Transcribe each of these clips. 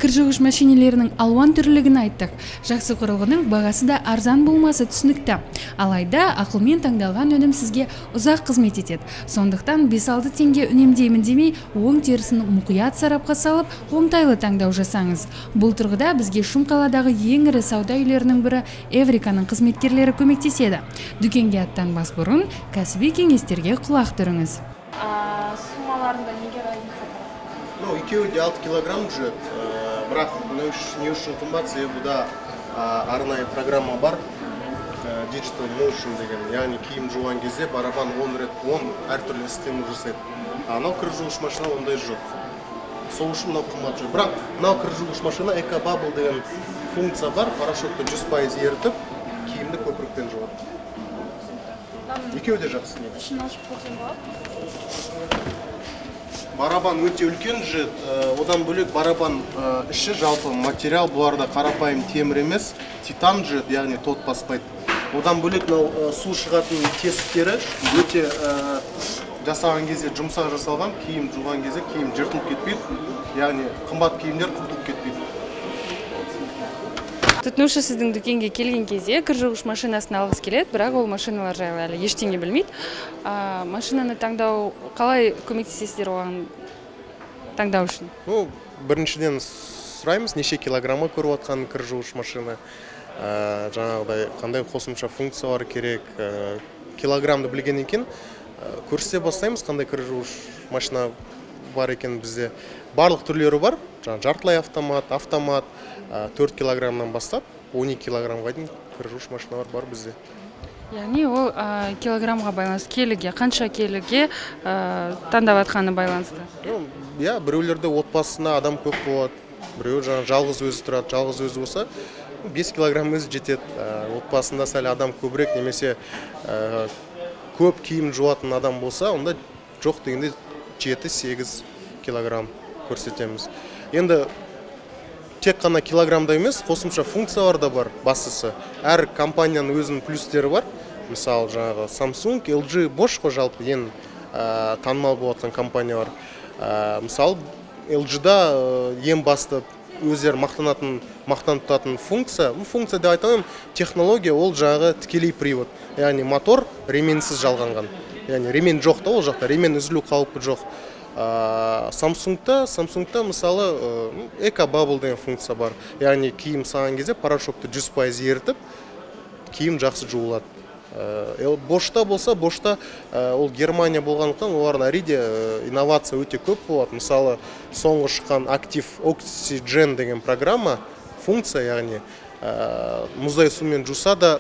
кір жуғыш машинелерінің алуан түрлілігін айттық. Жақсы құрылғының бағасы да арзан болмасы түсінікті. Алайда ақылмен таңдалған өнім сізге ұзақ қызмет етеді. Сондықтан 5-6 теңге үнемдеймін демей, оң терісін мұқият сарапқа салып, оңтайлы таңдау жасаңыз. Бұл тұрғыда бізге Шымқаладағы ең ірі сауда үйлерінің бірі Эвриканың қызметкерлері көмектеседі. Дүкенге аттанбас бұрын кәсіби кеңестерге құлақ түріңіз. Суммаларында неге разница бар? Ну, екеуі де 6 килограмм жүреді. Бірақ не үшін қымбат, себебі бұда арнайы программа бар. Digital Motion деген, яғни киім жуған кезде барабан 10 әртүрлі стимул жасайды. Анау кір жуғыш машина ондай жоқ. Сол үшін мынау қымбат жоқ. Бірақ мынау кір жуғыш машина EcoBubble деген функция бар, порошокты 100% ерітіп, киімді көпіріктен жуады. Екеуі де жақсы. Ішін ашып көрсем болады? Барабан өте үлкен жүреді. Одан бөлек барабан іші жалпы материал, бұларда қарапайым темір емес, титан жүреді, яғни тот баспайды. Одан бөлек су шығатын тесіктері өте жасаған кезде жұмсақ жасалған, киім жуған кезде киім жыртылып кетпейді, яғни қымбат киімдер құртылып кетпейді. Тұтынушы сіздің дүкенге келген кезде кір жуғыш машинасын алғысы келеді, бірақ ол машиналар жайлы әлі ештеңе білмейді. Машинаны таңдау қалай көмектесесіздер оған таңдау үшін? Біріншіден сұраймыз, неше килограмма көріп отқан кір жуғыш машина, жаңағыдай қандай қосымша функциялар керек, килограммды білгеннен кейін көрсете бастаймыз, қандай кір жуғыш машина бар екен бізде. Барлық түрлері бар, жартылай автомат, 4 килограммнан бастап 12 килограммға дейін кір жуғыш машиналар бар бізде. Яғни ол килограммға байланысты, келіге, қанша келіге таңдап атқаны байланысты? Иә, біреулерде отбасына адам көп болады, біреу жалғыз өзі тұрады, жалғыз өзі болса 5 килограмм өзі жетеді. Отбасында сәл адам көбірек, немесе көп киім жуатын адам болса, онда жоқ дегенде 7-8 килограмм көрсетеміз. Енді тек қана килограммда емес, қосымша функциялар да бар, бастысы. Әр компанияның өзінің плюстері бар. Мысалы, жаңағы Samsung, LG, Bosch қой жалпы ең танымал болатын компаниялар. Мысалы, LG-да ең басты өздері мақтан тұтатын функция. Бұл функция деп айтамын, технология ол жаңағы тікелей привод. Яғни мотор ременсіз жалғанған. Яғни ремен жоқ та, ол жақта ремен үзілу қаупі жоқ. Samsung'та мысалы EcoBubble деген функция бар. Яғни киім саған кезде порошокты 100% ерітіп, киім жақсы жуылады. Bosch'та болса, Bosch'та ол Германия болғандықтан олардың әриде инновация өте көп болады. Мысалы, соңғы шыққан Active Oxygen деген программа, функция, яғни мұздай сумен жуса да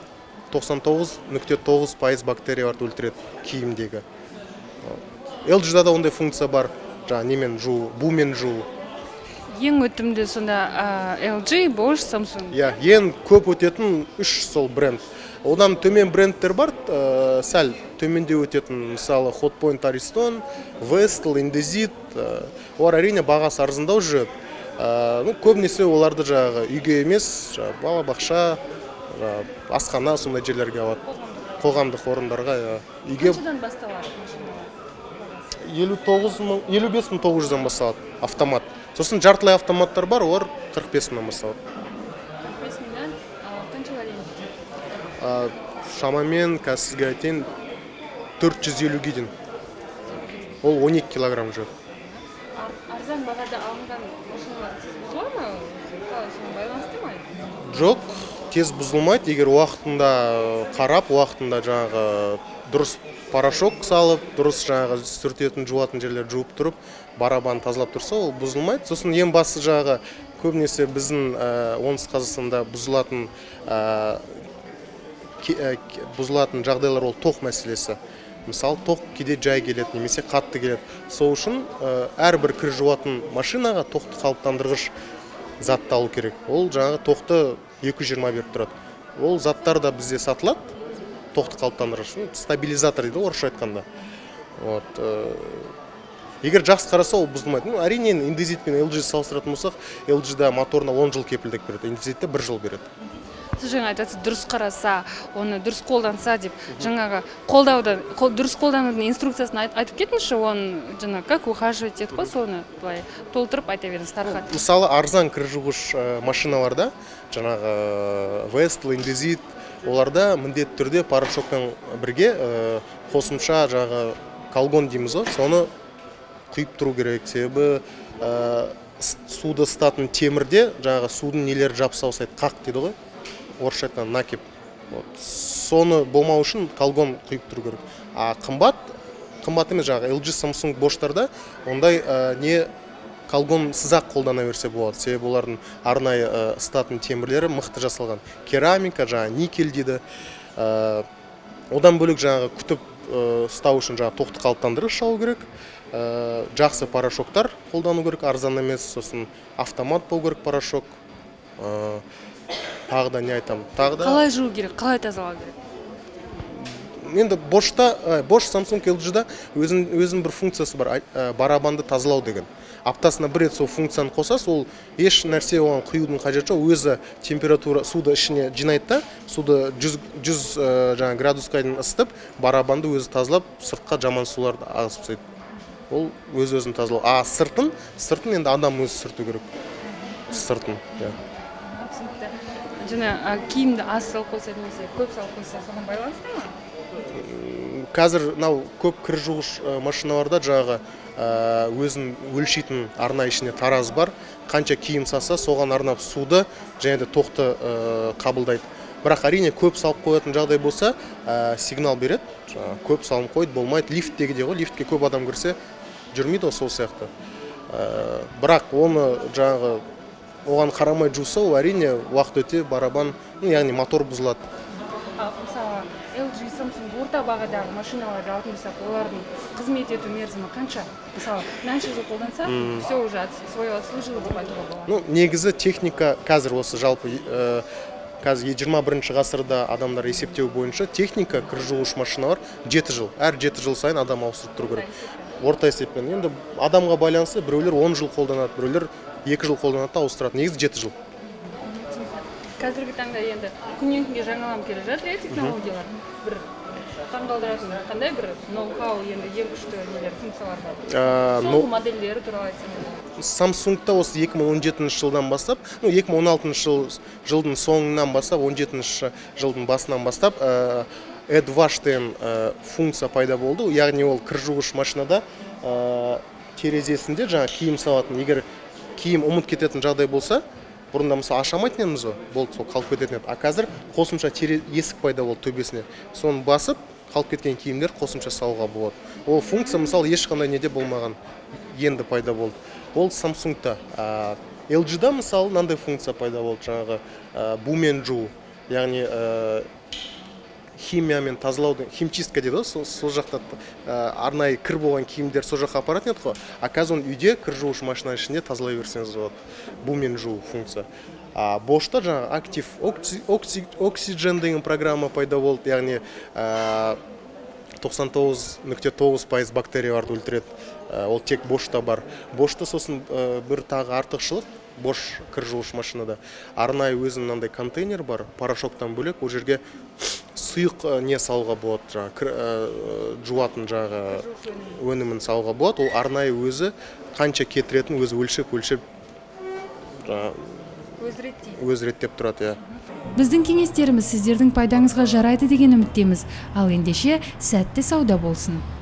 99.9% бактерияларды өлтіреді киімдегі. LG-да да ондай функция бар, немен жуу, бумен жуу. Ең өтімді сонда LG, Bosch, Samsung? Ең көп өтетін 3 сол бренд. Одан төмен брендтер бар, сәл төменде өтетін, мысалы Hotpoint Ariston, Vestel, Indesit, олар әрине бағасы арзандау жүреді. Көбінесе оларды жаңағы үйге емес, балабақша, асхана, сондай жерлерге алады. Қоғамдық орындарға. Қаншадан басталады машиналар? 55.900-дан басталады автомат. Сосын жартылай автоматтар бар, олар 45.000-дан басталады. 45.000-дан қаншаға дейін? Шамамен сізге айтайын 450-ге дейін. Ол 12 килограмм жүреді. Арзан бағада алынған машиналар тез бұзылады ма? Соған байланысты ма? Жоқ, тез бұзылмайды. Егер уақытында қарап, уақытында жаңағы дұрыс порошок салып, дұрыс жаңағы сүртетін, жуатын жерлер жуып тұрып, барабан тазалап тұрса, ол бұзылмайды. Сосын ең басты жаңағы көбінесе біздің оңтүстік Қазақстанда бұзылатын жағдайлар ол тоқ мәселесі. Мысалы, тоқ кейде жай келеді, немесе қатты келеді. Сол үшін әрбір кір жуатын машинаға тоқты қалыптандырғыш затты алу керек. Ол жаңағы тоқты 220 беріп тұрады. Ол заттар да бізде сатылады. Тоқты қалыптандырыш, стабилизатор дейді орысша айтқанда. Егер жақсы қараса, ол бұзылмайды. Әрине, Indesit пен LG салыстыратын болсақ, LG-да моторына 10 жыл кепілдік береді, Indesit-те 1 жыл береді. сіз жаңа айтасыз дұрыс қараса, оны дұрыс қолданса деп, жаңағы дұрыс қолданудың инструкциясын айтып кетіңізші, оны жаңа как ухаживать етіп қой, соны былай толтырып айта беріңіз тарға. Мысалы арзан кір жуғыш машиналарда, жаңағы Vestel, Indesit, оларда міндетті түрде порошокпен бірге қосымша жаңағы колгон дейміз ғой, соны құйып тұру керек. Себебі суды ысытатын темірде жаңағы судың нелері жабыса ұсайды, қақ дейді ғой, орысша айтқан накип. Соны болмау үшін колгон құйып тұру керек. А қымбат емес, жаңағы LG, Samsung, Bosch'тарда ондай не колгон сызақ қолдана берсе болады. Себебі олардың арнайы ысытатын темірлері мықты жасалған. Керамика, жаңағы никель дейді. Одан бөлек жаңағы күтіп ұстау үшін жаңағы тоқты қалыптандырғыш шалу керек. Жақсы порошоктар қолдану керек, арзан емес, сосын автомат болу керек порошок. Тағы да не айтамын? Қалай жуу керек, қалай тазалау керек? Енді Bosch, Samsung, LG-да өзінің бір функциясы бар, барабанды тазалау деген. Аптасына бір рет сол функцияны қосасыз, ол еш нәрсе оған құюдың қажеті жоқ, өзі температура суды ішіне жинайды да, суды 100 градусқа дейін ысытып, барабанды өзі тазалап, сыртқа жаман суларды ағызып тастайды. Ол өз-өзін тазалау. А сыртын енді адам өзі сүрту керек. Сыртын. Жаңа киімді аз салып қойса немесе көп салып қойса, соған байланысты ма? Қазір көп кір жуғыш машиналарда жаңағы өзін өлшейтін арна ішіне тараз бар. Қанша киім салса, соған арнап суды және де тоқты қабылдайды. Бірақ әрине көп салып қоятын жағдай болса, сигнал береді. Көп салып қойды, болмайды. Лифттегі де ғой, лифтке көп адам кірсе, жүрмейді сол сияқты. Бірақ оны жаңағы оған қарамай жуса, ол әрине уақыт өте барабан, яғни мотор бұзылады. Мысалы, LG, Samsung орта бағадағы машиналарды алатын болсақ, олардың қызмет ету мерзімі қанша? Мысалы, мынанша жыл қолданса, все уже свое отслужило деп айтуға болады. Негізі техника қазір осы жалпы қазір 21 ғасырда адамдар есептеу бойынша техника кір жуғыш машиналар 7 жыл. Әр 7 жыл сайын адам ауыстырып тұру керек. Орта есеппен. Енді адамға байланысты біреулер 10 жыл қолданады, біреулер 2 жыл қолданады, ауыстырады. Негізі 7 жыл. Қазіргі таңда енді күннен күнге жаңаланып келе жатыр технологиялар. Бір таңғалдыратын қандай бір ноу-хау енді ең күшті нелер, функциялар бар. Соңғы модельдері туралы айтсаңыз. Samsung'та осы 2017 жылдан бастап, 2016 жылдың соңынан бастап, 17 жылдың басынан бастап AdWash деген функция пайда болды. Яғни ол кір жуғыш машинада терезесінде жаңа киім салатын, егер киім ұмыт кететін жағдай болса, бұрында мысалы ашамайтын едіңіз ғой, болды сол қалып кететін еді. А қазір қосымша есік пайда болды төбесіне. Соны басып, қалып кеткен киімдер қосымша салуға болады. Ол функция мысалы ешқандай неде болмаған, енді пайда болды. Ол Samsung'та. LG-да мысалы мынандай функция пайда болды, жаңағы бумен жуу, яғни химиямен тазалаудың, химчистка дейді ғой, сол жақта арнайы кір болған киімдер сол жаққа апаратын еді ғой. А қазір оны үйде кір жуушы машина ішінде тазалай берсеңіз болады. Бумен жуу функция. Bosch'та жаңағы Active Oxygen деген программа пайда болды, яғни 99.9% бактерияларды өлтіреді. Ол тек Bosch'та бар. Bosch'та сосын бір тағы артықшылық, Bosch кір жуғыш машинада арнайы өзінің мынандай контейнер бар, порошоктан бөлек, ол жерге сұйық не салуға болады, жаңағы жуатын жаңағы өнімін салуға болады. Ол арнайы өзі қанша кетіретін өзі өлшеп өз реттеп тұрады. Біздің кеңестеріміз сіздердің пайдаңызға жарайды деген үміттеміз. Ал ендеше сәтті сауда болсын.